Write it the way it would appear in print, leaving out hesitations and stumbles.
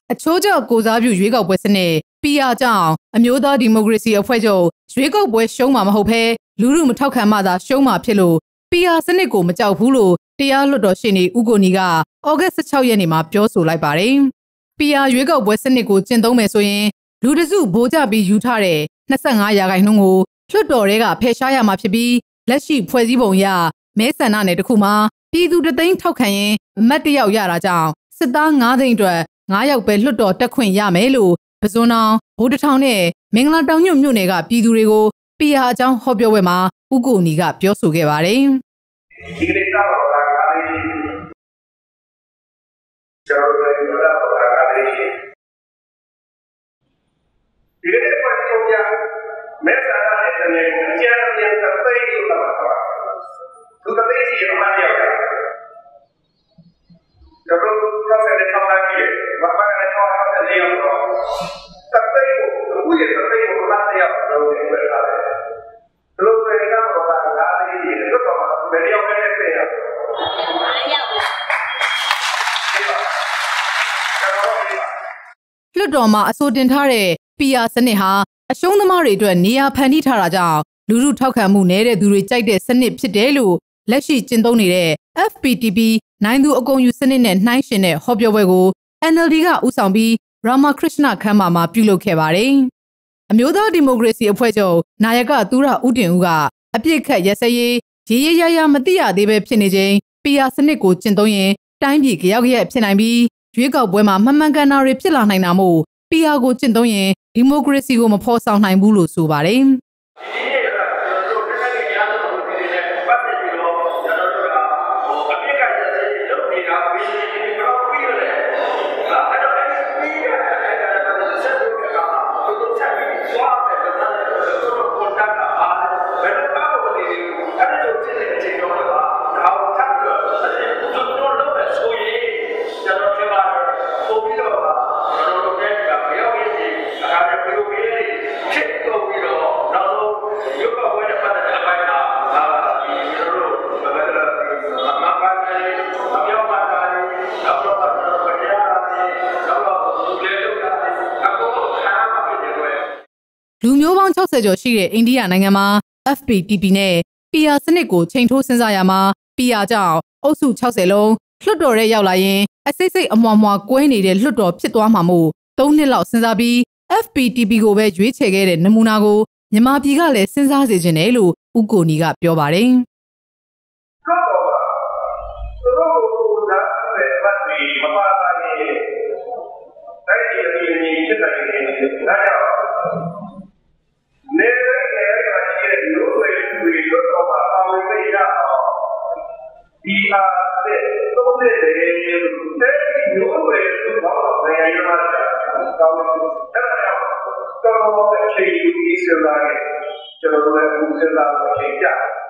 အချိုးကျကိုစားပြုရွေးကောက်ပွဲစနစ် PR ကြောင့်အမျိုးသားဒီမိုကရေစီအဖွဲ့ချုပ်ရွေးကောက်ပွဲရှုံးမှာမဟုတ်ဘဲလူထုမထောက်ခံမှသာရှုံးမှာဖြစ်လို့ PR စနစ်ကိုမကြောက်ဘူးလို့တရားလွှတ်တော်ရှေ့နေဦးကိုနီကဩဂတ်16ရက်နေ့မှာပြောဆိုလိုက်ပါတယ်။ PR ရွေးကောက်ပွဲစနစ်ကိုကျင့်သုံးမယ်ဆိုရင်လူတစုဗိုလ်ကျပြီးယူထားတဲ့25%ကိုလွှတ်တော်တွေကဖယ်ရှားရမှာဖြစ်ပြီးလက်ရှိဖွဲ့စည်းပုံအရမဲဆန္ဒနယ်တစ်ခုမှာပြည်သူတသိန်းထောက်ခံရင်အမတ်တယောက်ရတာကြောင့်စစ်သား9သိန်းအတွက်9ယောက်ပဲလွှတ်တော်တက်ခွင့်ရမယ်လို့ပဇွန်တောင်ဗိုလ်တထောင်နဲ့မင်္ဂလာတောင်ညွန့်မြို့နယ်ကပြည်သူတွေကို PR အကြောင်းဟောပြောပွဲမှာဦးကိုနီကပြောဆိုခဲ့ပါတယ်။ဒီကိစ္စတော့ဒါကလည်းကျောင်းရဲ့ဘုရားဘာသာရေးဒီကိစ္စကိုပြောပြမဲဆန္ဒနယ်တနေကိုအကျဉ်းချင်းသတိလို့ပြောတာ။သူသတိရှိရမှပြောတာ။ကျွန်တော်တို့ဆက်တဲ့ထောက်လာကြီးဘာမှလည်းထောက်လာတဲ့နေရာတော့သတိကိုအခုရဲ့သတိကိုလာတဲ့ရောက်တော့ဒီပဲလာတယ်။လို့ဆိုရင်တော့ဘာသာရေးတွေတော့ဘယ်ရောက်နေလဲရလွှတ်တော်မှာအဆိုတင်ထားတဲ့ PR စနစ်ဟာအရှုံးသမားတွေအတွက်နေရာဖန်တီးထားတာကြောင့်လူထုထောက်ခံမှုနည်းတဲ့သူတွေကြိုက်တဲ့စနစ်ဖြစ်တယ်လို့လက်ရှိကျင့်သုံးနေတဲ့ FPTP နိုင်သူအကုန်ယူစနစ်နဲ့နှိုင်းယှဉ်တဲ့ဟောပြောပွဲကို NLD ကဦးဆောင်ပြီး Ramakrishna ခမ်းမမှာပြုလုပ်ခဲ့ပါတယ်။အမျိုးသားဒီမိုကရေစီအဖွဲ့ချုပ်နာယကသူရဦးတင်ဦးကအပြစ်ခတ်ရက်စက်ရေးရေရမသိရသေးပဲဖြစ်နေချိန် PR စနစ်ကိုကျင့်သုံးရင်တိုင်းပြည်ကြောက်ရက်ဖြစ်နိုင်ပြီးရွေးကောက်ပွဲမှာမှန်မှန်ကန်တာတွေဖြစ်လာနိုင်တာမို့ PR ကိုကျင့်သုံးရင်ဒီမိုကရေစီကိုမဖော်ဆောင်နိုင်ဘူးလို့ဆိုပါတယ်။လူမျိုးပေါင်း60ကျော်ရှိတဲ့အိန္ဒိယနိုင်ငံမှာ FPTP နဲ့ PR စနစ်ကိုချိန်ထိုးစဉ်းစားရမှာ PR ကြောင့်အုပ်စု60လုံးလွှတ်တော်ထဲရောက်လာရင်အစိတ်အမွှာကွဲနေတဲ့လွှတ်တော်ဖြစ်သွားမှာမို့3နှစ်လောက်စဉ်းစားပြီး FPTP ကိုပဲရွေးချယ်ခဲ့တဲ့နမူနာကိုမြန်မာပြည်ကလည်းစဉ်းစားစေချင်တယ်လို့ဦးကိုနီကပြောပါတယ်။ဒီအားဖြင့်သုံးတဲ့တဲ့မျိုးတွေတော့နိုင်ငံရေးမှာတောင်းတယ်အဲ့ဒါကြောင့်တော်တော်အခြေအနေကြီးစလာတယ်ကျွန်တော်တို့လည်းဦးစလာကိုချိန်ကြ